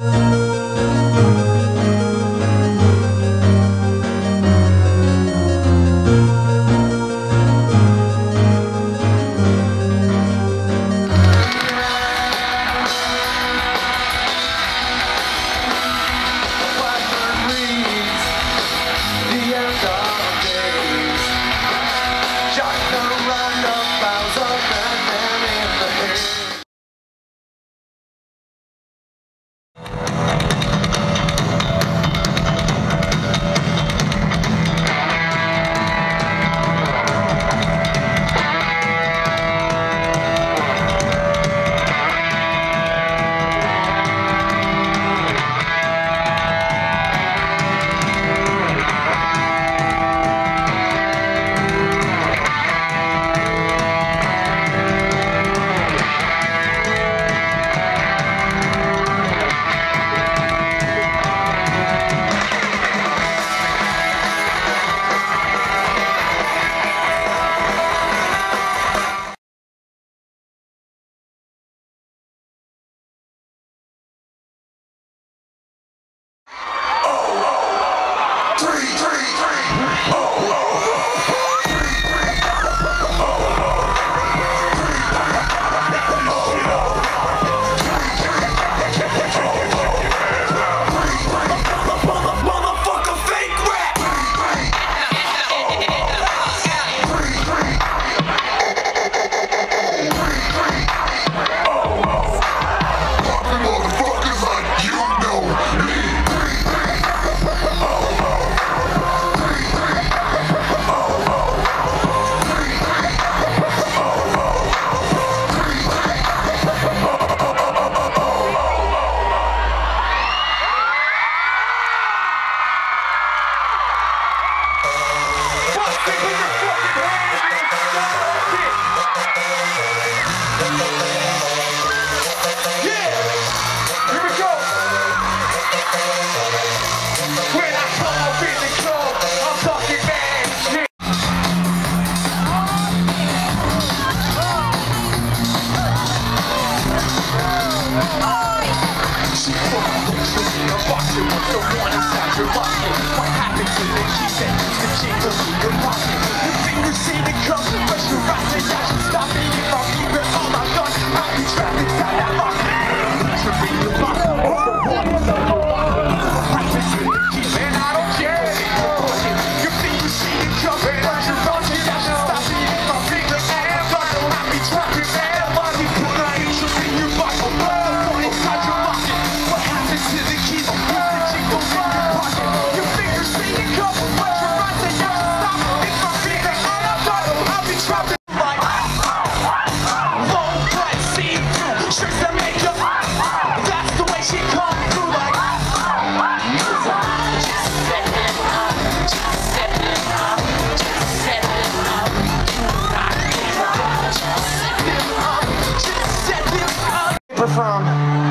From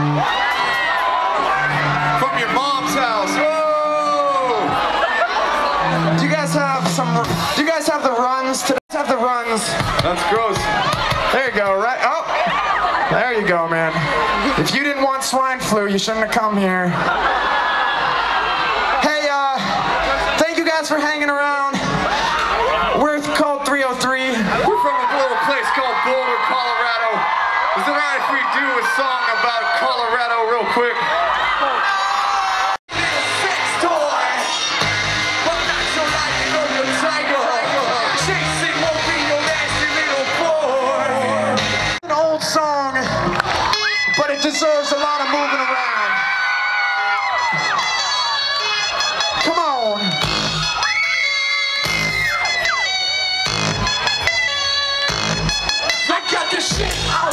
your mom's house. Whoa! Do you guys have the runs today? Have the runs? That's gross. There you go. Right. Oh, there you go, man. If you didn't want swine flu, you shouldn't have come here. Hey, thank you guys for hanging around. We're called 303. We're from a little place called Boulder, Colorado. Is it alright if we do a song about Colorado real quick? Sex toy, but not so like your tiger. Chasing won't be your nasty little boy. An old song, but it deserves a lot of moving around. Come on. I got this shit out.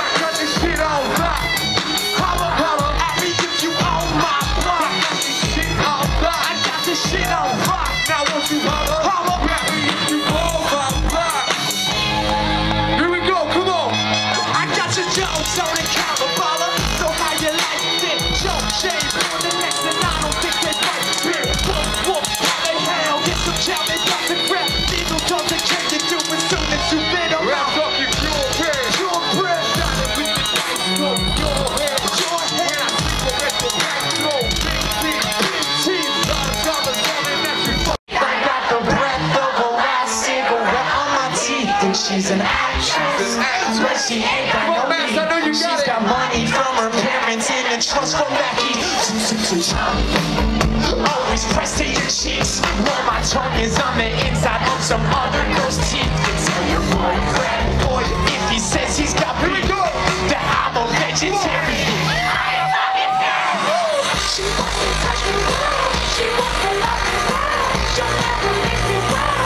Shit on rock, now won't you holler at me if you blow my block. Here we go, come on. I got your jokes on the counter, baller. So how you like it? Joke shades on the next, and I don't think they fight spirit. Whoop, how the hell get some chow that doesn't rap? Diesel doesn't care to do as soon as you bit around. We're talking pure bread. Pure bread, darling, we can ice go your head. Your head, I sleep with smells from Mackie. Always pressed to your cheeks, while my tongue is on the inside of some other girl's teeth. You tell your boyfriend, boy, if he says he's got beef, that I'm a vegetarian. She wants to touch me well, she wants to love me well, she'll never make me well.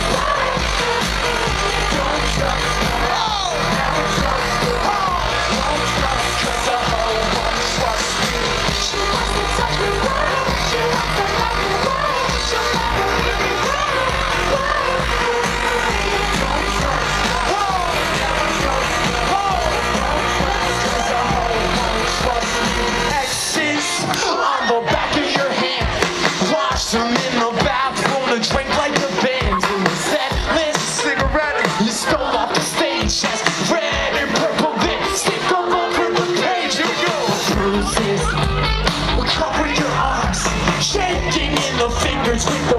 Don't trust her, never trust her, don't trust, 'cause a hoe won't trust me. She wants to touch me well, she wants to love me well, she'll never make me well. Don't trust her, never trust her, don't trust, 'cause a hoe won't trust me. Exes on the back of your hand, wash them in the bathroom to drink like the band. And you said, "This cigarette you stole off the stage has red and purple bits, stick them over the page." Here we go. Bruises cover your arms, shaking in the fingers with the